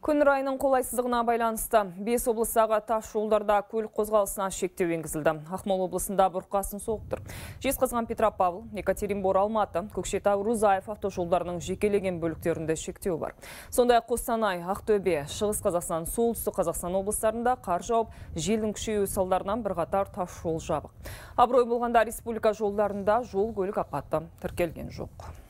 Күн райының қолайсыздығына байланысты 5 облыстағы тас жолдарда көлік қозғалысына шектеу енгізілді. Ақмола облысында бұрқасын соғып тұр. Жезқазған, Петропавл, Екатеринбор, Алматы, Көкшетау, Рузаев автожолдарының жекелеген бөліктерінде шектеу бар. Сондай Қостанай, Ақтөбе, Шығыс Қазақстан, Солтүстік Қазақстан облыстарында қар жауып, желдің күшеюі салдарынан бірқатар тас жол жабық. Абырой болғанда республика жолдарында жол көлік апаты тіркелген жоқ.